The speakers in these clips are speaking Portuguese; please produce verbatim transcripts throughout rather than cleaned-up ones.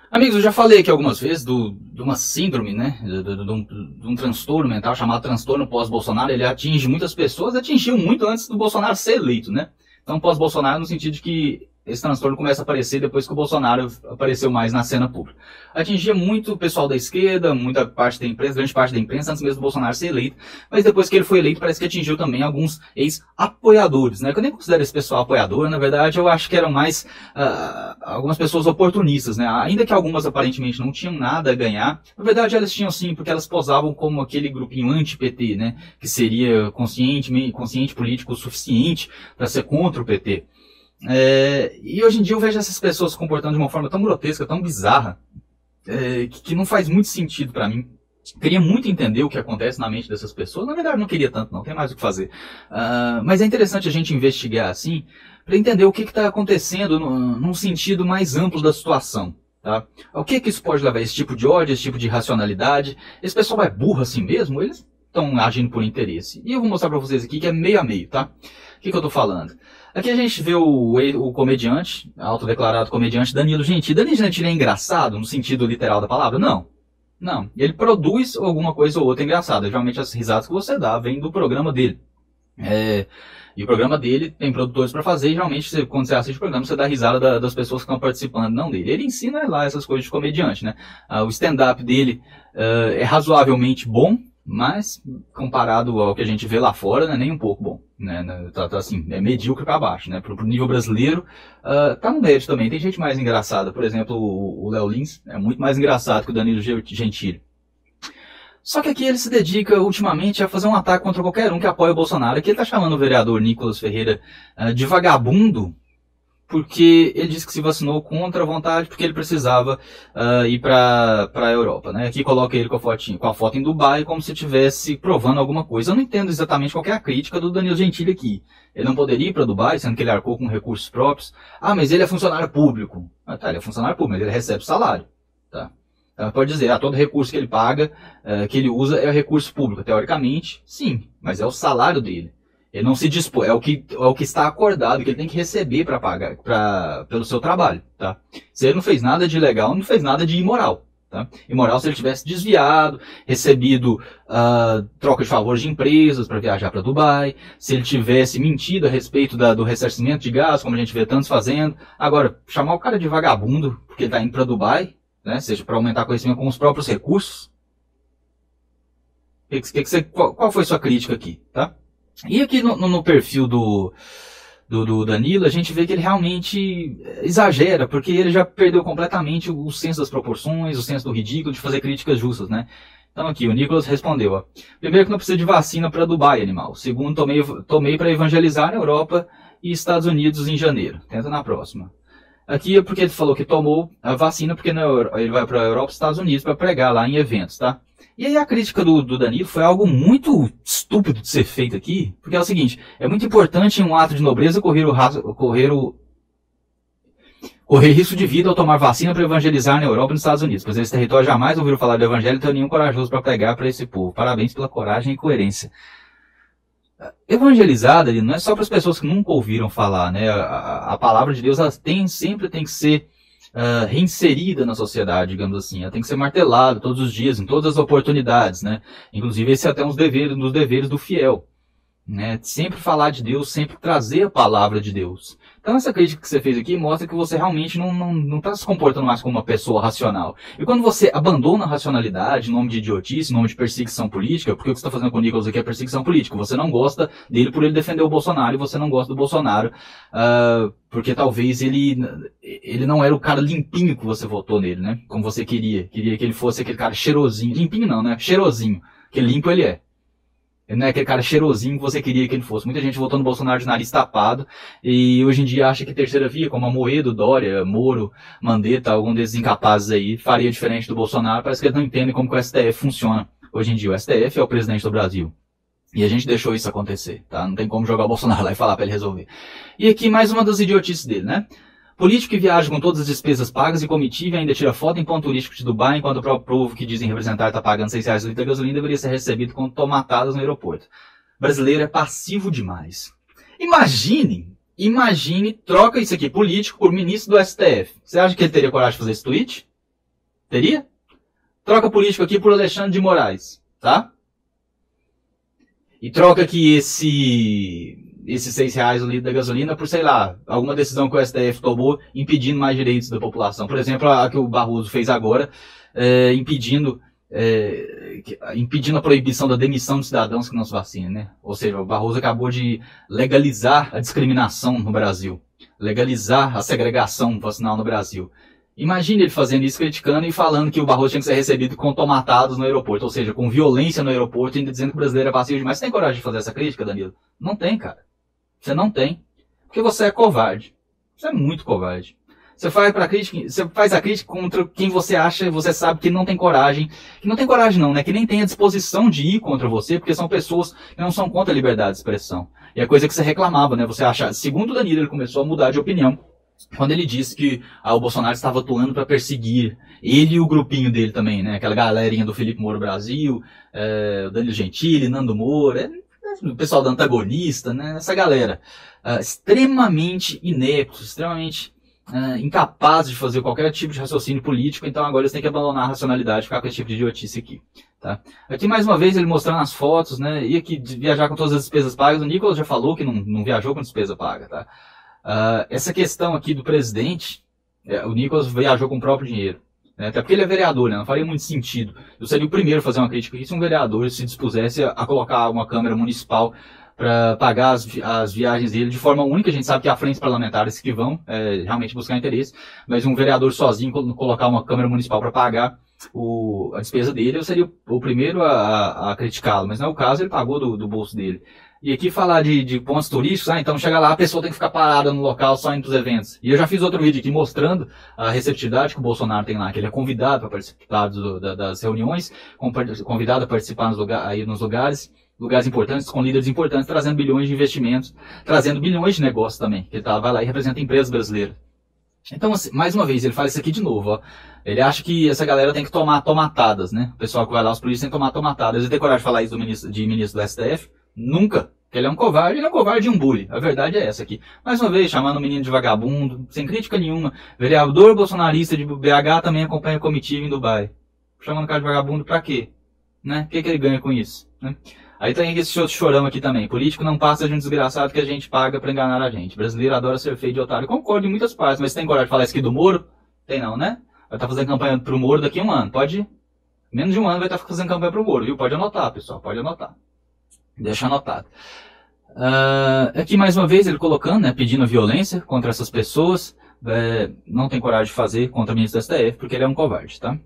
Amigos, eu já falei aqui algumas vezes do, de uma síndrome, né, de, de, de, um, de um transtorno mental chamado transtorno pós-Bolsonaro. Ele atinge muitas pessoas, atingiu muito antes do Bolsonaro ser eleito, né? Então, pós-Bolsonaro no sentido de que esse transtorno começa a aparecer depois que o Bolsonaro apareceu mais na cena pública. Atingia muito o pessoal da esquerda, muita parte da imprensa, grande parte da imprensa, antes mesmo do Bolsonaro ser eleito. Mas depois que ele foi eleito, parece que atingiu também alguns ex-apoiadores, né? Eu nem considero esse pessoal apoiador, na verdade, eu acho que eram mais uh, algumas pessoas oportunistas, né? Ainda que algumas aparentemente não tinham nada a ganhar, na verdade elas tinham sim, porque elas posavam como aquele grupinho anti-P T, né? Que seria consciente, consciente político o suficiente para ser contra o P T. É, e hoje em dia eu vejo essas pessoas se comportando de uma forma tão grotesca, tão bizarra, é, que, que não faz muito sentido para mim. Queria muito entender o que acontece na mente dessas pessoas. Na verdade, não queria tanto, não. Tem mais o que fazer. Uh, mas é interessante a gente investigar assim, para entender o que está acontecendo no, num sentido mais amplo da situação. Tá? O que, que isso pode levar a esse tipo de ódio, esse tipo de irracionalidade? Esse pessoal é burro assim mesmo? Eles estão agindo por interesse. E eu vou mostrar para vocês aqui que é meio a meio, tá? O que, que eu estou falando? Aqui a gente vê o, o comediante, autodeclarado comediante Danilo Gentili. Danilo Gentili é engraçado no sentido literal da palavra? Não. Não. Ele produz alguma coisa ou outra engraçada. Geralmente as risadas que você dá vêm do programa dele. É, e o programa dele tem produtores para fazer, e geralmente você, quando você assiste o programa, você dá risada da, das pessoas que estão participando, não dele. Ele ensina lá essas coisas de comediante, né? Ah, o stand-up dele uh, é razoavelmente bom, mas comparado ao que a gente vê lá fora, não é nem um pouco bom, né? Tá, tá assim, é medíocre para baixo, né? Pro, pro nível brasileiro, uh, tá no médio também. Tem gente mais engraçada, por exemplo, o Léo Lins é muito mais engraçado que o Danilo Gentili. Só que aqui ele se dedica ultimamente a fazer um ataque contra qualquer um que apoia o Bolsonaro. Aqui ele tá chamando o vereador Nicolas Ferreira uh, de vagabundo, porque ele disse que se vacinou contra a vontade, porque ele precisava uh, ir para a Europa, né? Aqui coloca ele com a, fotinho, com a foto em Dubai, como se estivesse provando alguma coisa. Eu não entendo exatamente qual é a crítica do Danilo Gentili aqui. Ele não poderia ir para Dubai, sendo que ele arcou com recursos próprios. Ah, mas ele é funcionário público. Ah, tá, ele é funcionário público, mas ele recebe salário, tá? Então, pode dizer, ah, todo recurso que ele paga, uh, que ele usa, é recurso público. Teoricamente, sim, mas é o salário dele. Ele não se dispõe, é o que, é o que está acordado, que ele tem que receber para pagar, pra, pelo seu trabalho, tá? Se ele não fez nada de ilegal, não fez nada de imoral, tá? Imoral se ele tivesse desviado, recebido uh, troca de favores de empresas para viajar para Dubai, se ele tivesse mentido a respeito da, do ressarcimento de gás, como a gente vê tantos fazendo. Agora, chamar o cara de vagabundo porque ele está indo para Dubai, né? Seja para aumentar conhecimento com os próprios recursos. Que, que, que você, qual, qual foi sua crítica aqui, tá? E aqui no, no perfil do, do, do Danilo, a gente vê que ele realmente exagera, porque ele já perdeu completamente o, o senso das proporções, o senso do ridículo, de fazer críticas justas, né? Então aqui, o Nicolas respondeu, ó. Primeiro que não precisa de vacina para Dubai, animal. Segundo, tomei, tomei para evangelizar na Europa e Estados Unidos em janeiro. Tenta na próxima. Aqui é porque ele falou que tomou a vacina porque na, ele vai para a Europa e Estados Unidos para pregar lá em eventos, tá? E aí a crítica do, do Danilo foi algo muito estúpido de ser feito aqui, porque é o seguinte, é muito importante em um ato de nobreza correr o, correr o correr risco de vida ao tomar vacina para evangelizar na Europa e nos Estados Unidos, pois esse território jamais ouviram falar do evangelho e não tem nenhum corajoso para pregar para esse povo. Parabéns pela coragem e coerência. Evangelizar, não é só para as pessoas que nunca ouviram falar, né? A, a, a palavra de Deus ela tem, sempre tem que ser Uh, reinserida na sociedade, digamos assim. Ela tem que ser martelada todos os dias, em todas as oportunidades, né? Inclusive esse é até um dos deveres, um dos deveres do fiel, né? Sempre falar de Deus, sempre trazer a palavra de Deus. Então essa crítica que você fez aqui mostra que você realmente não não não está se comportando mais como uma pessoa racional. E quando você abandona a racionalidade em nome de idiotice, em nome de perseguição política, porque o que você está fazendo com o Nicolas aqui é perseguição política. Você não gosta dele por ele defender o Bolsonaro e você não gosta do Bolsonaro uh, porque talvez ele ele não era o cara limpinho que você votou nele, né? Como você queria. Queria que ele fosse aquele cara cheirosinho. Limpinho não, né? Cheirosinho. Que limpo ele é. Ele não é aquele cara cheirosinho que você queria que ele fosse. Muita gente votou no Bolsonaro de nariz tapado e hoje em dia acha que terceira via, como Amoedo, Dória, Moro, Mandetta, algum desses incapazes aí, faria diferente do Bolsonaro. Parece que eles não entendem como que o S T F funciona. Hoje em dia o S T F é o presidente do Brasil. E a gente deixou isso acontecer, tá? Não tem como jogar o Bolsonaro lá e falar pra ele resolver. E aqui mais uma das idiotices dele, né? Político que viaja com todas as despesas pagas e comitiva e ainda tira foto em ponto turístico de Dubai, enquanto o próprio povo que dizem representar está pagando seis reais o litro de gasolina deveria ser recebido com tomatadas no aeroporto. Brasileiro é passivo demais. Imagine, imagine, troca isso aqui, político, por ministro do S T F. Você acha que ele teria coragem de fazer esse tweet? Teria? Troca político aqui por Alexandre de Moraes, tá? E troca aqui esse, esses seis reais o litro da gasolina por, sei lá, alguma decisão que o S T F tomou impedindo mais direitos da população. Por exemplo, a que o Barroso fez agora, é, impedindo, é, impedindo a proibição da demissão de cidadãos que não se vacinem, né? Ou seja, o Barroso acabou de legalizar a discriminação no Brasil, legalizar a segregação vacinal no Brasil. Imagine ele fazendo isso, criticando e falando que o Barroso tinha que ser recebido com tomatados no aeroporto, ou seja, com violência no aeroporto, ainda dizendo que o brasileiro é vazio demais. Você tem coragem de fazer essa crítica, Danilo? Não tem, cara. Você não tem. Porque você é covarde. Você é muito covarde. Você faz, pra crítica, você faz a crítica contra quem você acha, você sabe que não tem coragem. Que não tem coragem não, né? Que nem tem a disposição de ir contra você, porque são pessoas que não são contra a liberdade de expressão. E a coisa que você reclamava, né? Você acha, segundo o Danilo, ele começou a mudar de opinião quando ele disse que ah, o Bolsonaro estava atuando para perseguir ele e o grupinho dele também, né? Aquela galerinha do Felipe Moura Brasil, é, o Danilo Gentili, Nando Moura, é, o pessoal da antagonista, né? Essa galera é, extremamente ineptos, extremamente é, incapazes de fazer qualquer tipo de raciocínio político. Então agora eles têm que abandonar a racionalidade, ficar com esse tipo de idiotice aqui. Tá? Aqui mais uma vez ele mostrando as fotos, né? E aqui viajar com todas as despesas pagas. O Nicolas já falou que não, não viajou com despesa paga, tá? Uh, essa questão aqui do presidente, é, o Nicolas viajou com o próprio dinheiro, né? Até porque ele é vereador, né? Não faria muito sentido. Eu seria o primeiro a fazer uma crítica aqui se um vereador se dispusesse a, a colocar uma câmara municipal para pagar as, as viagens dele de forma única. A gente sabe que há frentes parlamentares que vão é, realmente buscar interesse, mas um vereador sozinho colocar uma câmara municipal para pagar o, a despesa dele, eu seria o, o primeiro a, a, a criticá-lo, mas não é o caso, ele pagou do, do bolso dele. E aqui falar de, de pontos turísticos, ah, então chega lá, a pessoa tem que ficar parada no local só indo para os eventos. E eu já fiz outro vídeo aqui mostrando a receptividade que o Bolsonaro tem lá, que ele é convidado para participar do, da, das reuniões, convidado a participar nos, lugar, aí nos lugares, lugares importantes, com líderes importantes, trazendo bilhões de investimentos, trazendo bilhões de negócios também, que ele tá, vai lá e representa empresas brasileiras. Então, assim, mais uma vez, ele fala isso aqui de novo, ó. Ele acha que essa galera tem que tomar tomatadas, né? O pessoal que vai lá, os polícias, tem que tomar tomatadas. Ele tem coragem de falar isso do ministro, de ministro do S T F? Nunca. Ele é um covarde, ele é um covarde e um bully. A verdade é essa aqui. Mais uma vez, chamando o menino de vagabundo, sem crítica nenhuma. Vereador bolsonarista de B H também acompanha a comitiva em Dubai. Chamando o cara de vagabundo pra quê? Né? O que, que ele ganha com isso? Né? Aí tem esse outro chorão aqui também. Político não passa de um desgraçado que a gente paga pra enganar a gente. Brasileiro adora ser feio de otário. Concordo em muitas partes, mas tem coragem de falar isso aqui do Moro? Tem não, né? Vai estar fazendo campanha pro Moro daqui a um ano. Pode ir. Menos de um ano vai estar fazendo campanha pro Moro, viu? Pode anotar, pessoal. Pode anotar. Deixa anotado. Uh, aqui mais uma vez ele colocando, né, pedindo violência contra essas pessoas, é, não tem coragem de fazer contra o ministro do S T F, porque ele é um covarde, tá?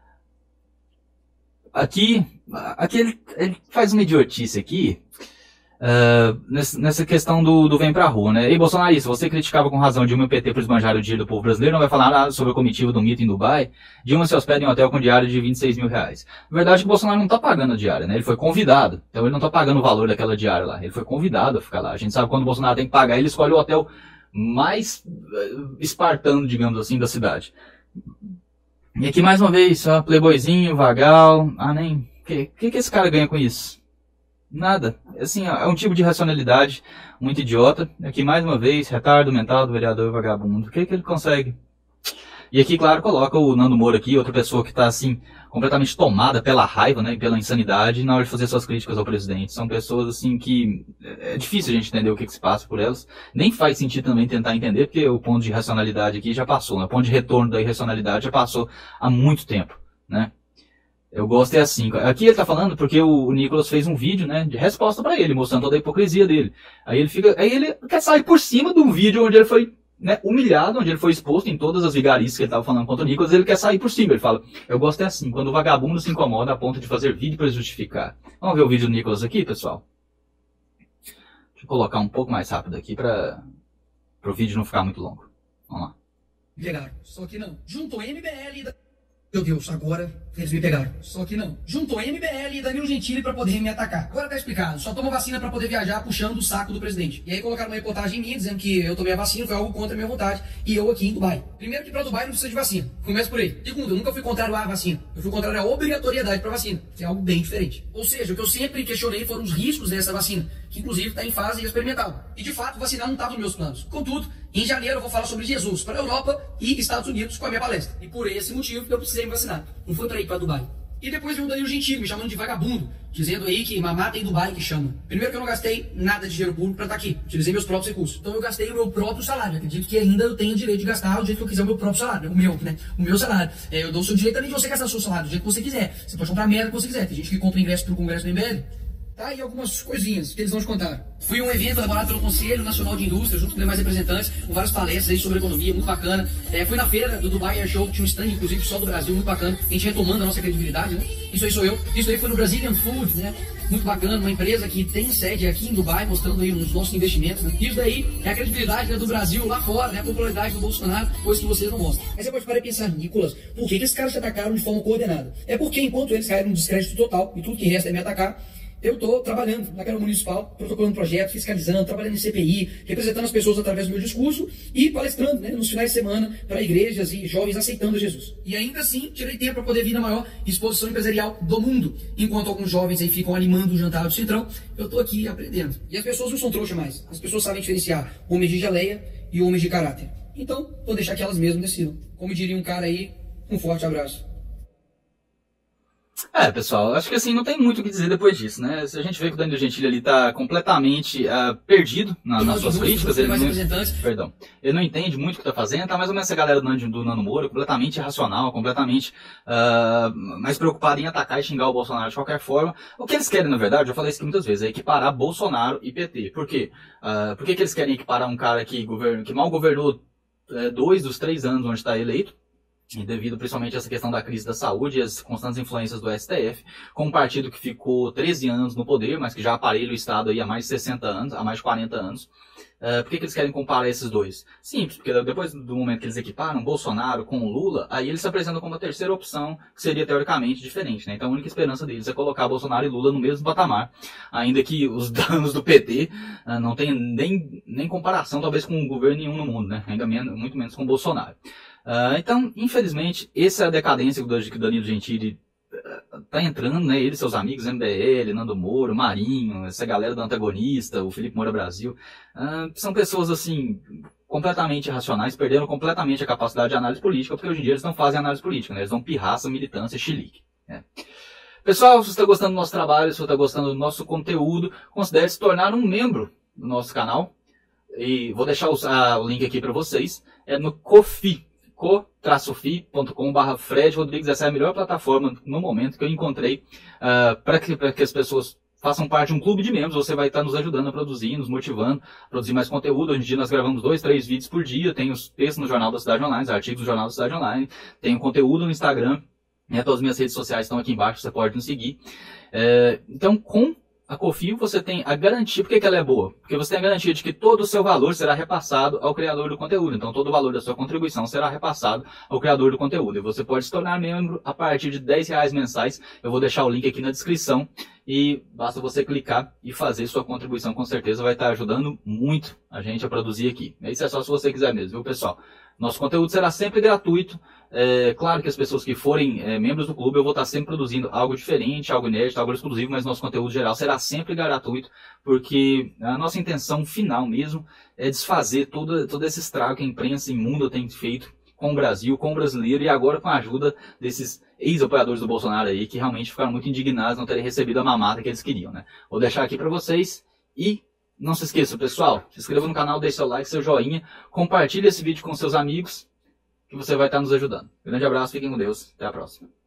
Aqui, aqui ele, ele faz uma idiotice aqui, uh, nessa, nessa questão do, do vem pra rua, né? Ei, Bolsonaro, se você criticava com razão Dilma e o P T por esbanjar o dinheiro do povo brasileiro, não vai falar nada sobre a comitiva do mito em Dubai? Dilma se hospeda em um hotel com diário de vinte e seis mil reais. A verdade é que o Bolsonaro não tá pagando a diária, né? Ele foi convidado. Então ele não tá pagando o valor daquela diária lá. Ele foi convidado a ficar lá. A gente sabe que quando o Bolsonaro tem que pagar, ele escolhe o hotel mais uh, espartano, digamos assim, da cidade. E aqui mais uma vez, só playboyzinho, vagal. Ah, nem... O que, que que esse cara ganha com isso? Nada. Assim, é um tipo de racionalidade muito idiota. Aqui mais uma vez, retardo mental do vereador vagabundo. O que que ele consegue? E aqui, claro, coloca o Nando Moura aqui, outra pessoa que está, assim, completamente tomada pela raiva, né, e pela insanidade na hora de fazer suas críticas ao presidente. São pessoas, assim, que é difícil a gente entender o que, que se passa por elas. Nem faz sentido também tentar entender, porque o ponto de racionalidade aqui já passou, né? O ponto de retorno da irracionalidade já passou há muito tempo, né? Eu gosto é assim. Aqui ele tá falando porque o Nicolas fez um vídeo, né, de resposta para ele, mostrando toda a hipocrisia dele. Aí ele fica, aí ele quer sair por cima do vídeo onde ele foi, né, humilhado, onde ele foi exposto em todas as vigarices que ele estava falando contra o Nicolas. Ele quer sair por cima. Ele fala, eu gosto é assim, quando o vagabundo se incomoda a ponto de fazer vídeo para justificar. Vamos ver o vídeo do Nicolas aqui, pessoal? Deixa eu colocar um pouco mais rápido aqui para o vídeo não ficar muito longo. Vamos lá. Pegaram, só que não. Juntou M B L e... Da... Meu Deus, agora eles me pegaram. Só que não. Juntou M B L e Danilo Gentili pra poder me atacar. Agora tá explicado. Só toma vacina pra poder viajar puxando o saco do presidente. E aí colocaram uma reportagem em mim dizendo que eu tomei a vacina, foi algo contra a minha vontade. E eu aqui em Dubai. Primeiro que pra Dubai não precisa de vacina. Começa por aí. Segundo, eu nunca fui contrário à vacina. Eu fui contrário à obrigatoriedade pra vacina. Que é algo bem diferente. Ou seja, o que eu sempre questionei foram os riscos dessa vacina. que inclusive está em fase experimental. E de fato, vacinar não estava nos meus planos. Contudo, em janeiro eu vou falar sobre Jesus para a Europa e Estados Unidos com a minha palestra. E por esse motivo eu precisei me vacinar. Não foi para ir para Dubai. E depois veio o Danilo Gentili me chamando de vagabundo, dizendo aí que mamata em Dubai que chama. Primeiro que eu não gastei nada de dinheiro público para estar aqui, utilizei meus próprios recursos. Então eu gastei o meu próprio salário. Acredito que ainda eu tenho direito de gastar do jeito que eu quiser o meu próprio salário, o meu, né? O meu salário. É, eu dou o seu direito também de você gastar o seu salário do jeito que você quiser. Você pode comprar a merda que você quiser. Tem gente que compra ingresso pro Congresso do M B L. Tá, e algumas coisinhas que eles vão te contar. Fui a um evento elaborado pelo Conselho Nacional de Indústria, junto com demais representantes, com várias palestras aí sobre economia, muito bacana. É, fui na feira do Dubai Air Show, que tinha um stand, inclusive, só do Brasil, muito bacana. A gente retomando a nossa credibilidade, né? Isso aí sou eu. Isso aí foi no Brazilian Food, né? Muito bacana, uma empresa que tem sede aqui em Dubai, mostrando aí os nossos investimentos, né? Isso daí é a credibilidade, né, do Brasil lá fora, né? A popularidade do Bolsonaro, coisa que vocês não mostram. Aí você pode parar e pensar, Nicolas, por que, que esses caras te atacaram de forma coordenada? É porque enquanto eles caíram no descrédito total e tudo que resta é me atacar, eu estou trabalhando na Câmara Municipal, protocolando projeto, fiscalizando, trabalhando em C P I, representando as pessoas através do meu discurso e palestrando, né, nos finais de semana para igrejas e jovens aceitando Jesus. E ainda assim, tirei tempo para poder vir na maior exposição empresarial do mundo. Enquanto alguns jovens aí ficam animando o jantar do Centrão, eu estou aqui aprendendo. E as pessoas não são trouxas mais. As pessoas sabem diferenciar homens de geleia e homens de caráter. Então, vou deixar que elas mesmas decidam. Como diria um cara aí, um forte abraço. É, pessoal, acho que assim, não tem muito o que dizer depois disso, né? Se a gente vê que o Danilo Gentili ali tá completamente uh, perdido na, nas suas críticas, ele não, perdão, ele não entende muito o que tá fazendo, tá mais ou menos essa galera do, do Nando Moura, completamente irracional, completamente uh, mais preocupada em atacar e xingar o Bolsonaro de qualquer forma. O que eles querem, na verdade, eu já falei isso aqui muitas vezes, é equiparar Bolsonaro e P T. Por quê? Uh, por que, que eles querem equiparar um cara que, governo, que mal governou uh, dois dos três anos onde está eleito? E devido principalmente a essa questão da crise da saúde e as constantes influências do S T F, com um partido que ficou treze anos no poder, mas que já aparelha o Estado aí há mais de sessenta anos, há mais de quarenta anos. Uh, por que, que eles querem comparar esses dois? Simples, porque depois do momento que eles equiparam Bolsonaro com o Lula, aí eles se apresentam como a terceira opção, que seria teoricamente diferente, né? Então a única esperança deles é colocar Bolsonaro e Lula no mesmo patamar, ainda que os danos do P T uh, não tenham nem, nem comparação, talvez, com governo nenhum no mundo, né? Ainda menos, muito menos com Bolsonaro. Uh, então, infelizmente, essa é a decadência que o Danilo Gentili uh, tá entrando, né? Ele, seus amigos, M B L, Nando Moura, Marinho, essa galera do antagonista, o Felipe Moura Brasil, uh, são pessoas, assim, completamente irracionais, perderam completamente a capacidade de análise política, porque hoje em dia eles não fazem análise política, né? Eles dão pirraça, militância, chilique, né? Pessoal, se você está gostando do nosso trabalho, se você está gostando do nosso conteúdo, considere se tornar um membro do nosso canal. E vou deixar o, uh, o link aqui para vocês. É no Ko-fi. co-fi ponto com barra Fred Rodrigues. Essa é a melhor plataforma no momento que eu encontrei uh, para que, que as pessoas façam parte de um clube de membros. Você vai estar nos ajudando a produzir, nos motivando a produzir mais conteúdo. Hoje em dia nós gravamos dois, três vídeos por dia. Tem os textos no Jornal da Cidade Online, os artigos do Jornal da Cidade Online. Tem o conteúdo no Instagram. E todas as minhas redes sociais estão aqui embaixo, você pode nos seguir. Uh, então, com a Ko-fi você tem a garantia. Por que, que ela é boa? Porque você tem a garantia de que todo o seu valor será repassado ao criador do conteúdo. Então todo o valor da sua contribuição será repassado ao criador do conteúdo. E você pode se tornar membro a partir de dez reais mensais. Eu vou deixar o link aqui na descrição. E basta você clicar e fazer sua contribuição. Com certeza vai estar ajudando muito a gente a produzir aqui. Isso é só se você quiser mesmo, viu, pessoal? Nosso conteúdo será sempre gratuito. É claro que as pessoas que forem é, membros do clube, eu vou estar sempre produzindo algo diferente, algo inédito, algo exclusivo, mas nosso conteúdo geral será sempre gratuito, porque a nossa intenção final mesmo é desfazer todo, todo esse estrago que a imprensa imunda tem feito com o Brasil, com o brasileiro, e agora com a ajuda desses ex-apoiadores do Bolsonaro aí, que realmente ficaram muito indignados de não terem recebido a mamata que eles queriam, né? Vou deixar aqui para vocês e não se esqueça, pessoal, se inscreva no canal, deixe seu like, seu joinha, compartilhe esse vídeo com seus amigos, que você vai estar nos ajudando. Grande abraço, fiquem com Deus, até a próxima.